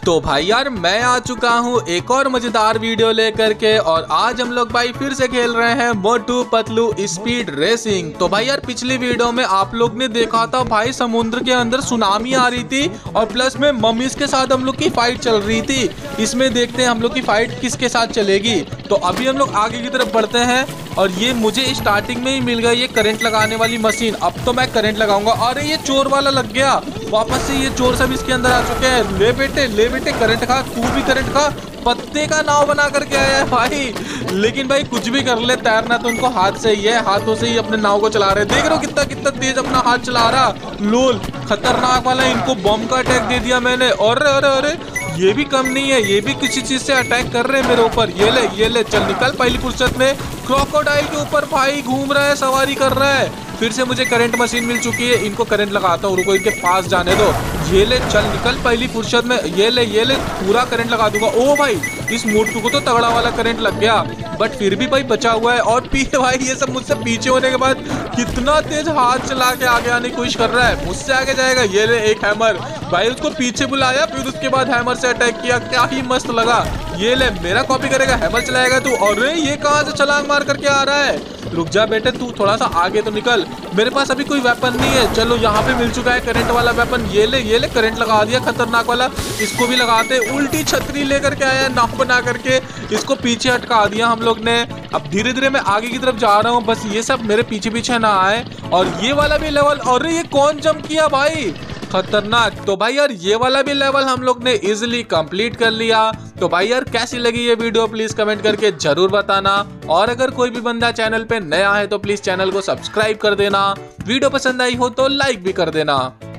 तो भाई यार मैं आ चुका हूँ एक और मजेदार वीडियो लेकर के, और आज हम लोग भाई फिर से खेल रहे हैं मोटू पतलू स्पीड रेसिंग। तो भाई यार पिछली वीडियो में आप लोग ने देखा था भाई समुद्र के अंदर सुनामी आ रही थी और प्लस में मम्मीज के साथ हम लोग की फाइट चल रही थी। इसमें देखते हैं हम लोग की फाइट किसके साथ चलेगी। तो अभी हम लोग आगे की तरफ बढ़ते हैं और ये मुझे स्टार्टिंग में ही मिल गया ये करंट लगाने वाली मशीन। अब तो मैं करंट लगाऊंगा। अरे ये चोर वाला लग गया, वापस से ये चोर सब इसके अंदर आ चुके हैं। ले बेटे करंट खा, तू भी करंट खा। पत्ते का नाव बना करके आया है भाई, लेकिन भाई कुछ भी कर ले तैरना तो उनको हाथ से ही है, हाथों से ही अपने नाव को चला रहे। देख रहे हो कितना तेज अपना हाथ चला रहा। लोल खतरनाक वाला, इनको बम का अटैक दे दिया मैंने। और अरे ये भी कम नहीं है, ये भी किसी चीज से अटैक कर रहे हैं मेरे ऊपर। ये ले चल निकल पहली फुर्सत में। क्रोकोडाइल के ऊपर भाई घूम रहा है, सवारी कर रहा है। फिर से मुझे करंट मशीन मिल चुकी है, इनको करंट लगाता हूँ। रुको इनके पास जाने दो। ये ले चल निकल पहली फुर्सत में। ये ले पूरा करंट लगा दूंगा। ओ भाई इस मोटू को तो तगड़ा वाला करंट लग गया, बट फिर भी भाई बचा हुआ है। और पीछे भाई ये सब मुझसे पीछे होने के बाद कितना तेज हाथ चला के आगे आने की कोशिश कर रहा है, मुझसे आगे जाएगा। ये ले एक हैमर भाई, उसको पीछे बुलाया फिर उसके बाद हैमर से अटैक किया, क्या ही मस्त लगा। ये ले मेरा कॉपी करेगा, हैमर चलाएगा तू। और ये कहाँ से छलांग मार करके आ रहा है। रुक जा बेटे तू थोड़ा सा आगे तो निकल, मेरे पास अभी कोई वेपन नहीं है। चलो यहाँ पे मिल चुका है करंट वाला वेपन। ये ले करंट लगा दिया खतरनाक वाला। इसको भी लगाते। उल्टी छतरी लेकर के आया नाव बना करके, इसको पीछे हटका दिया हम लोग ने। अब धीरे धीरे मैं आगे की तरफ जा रहा हूँ, बस ये सब मेरे पीछे पीछे ना आए। और ये वाला भी लेवल, और ये कौन जंप किया भाई, खतरनाक। तो भाई यार ये वाला भी लेवल हम लोग ने इजीली कंप्लीट कर लिया। तो भाई यार कैसी लगी ये वीडियो प्लीज कमेंट करके जरूर बताना। और अगर कोई भी बंदा चैनल पे नया है तो प्लीज चैनल को सब्सक्राइब कर देना। वीडियो पसंद आई हो तो लाइक भी कर देना।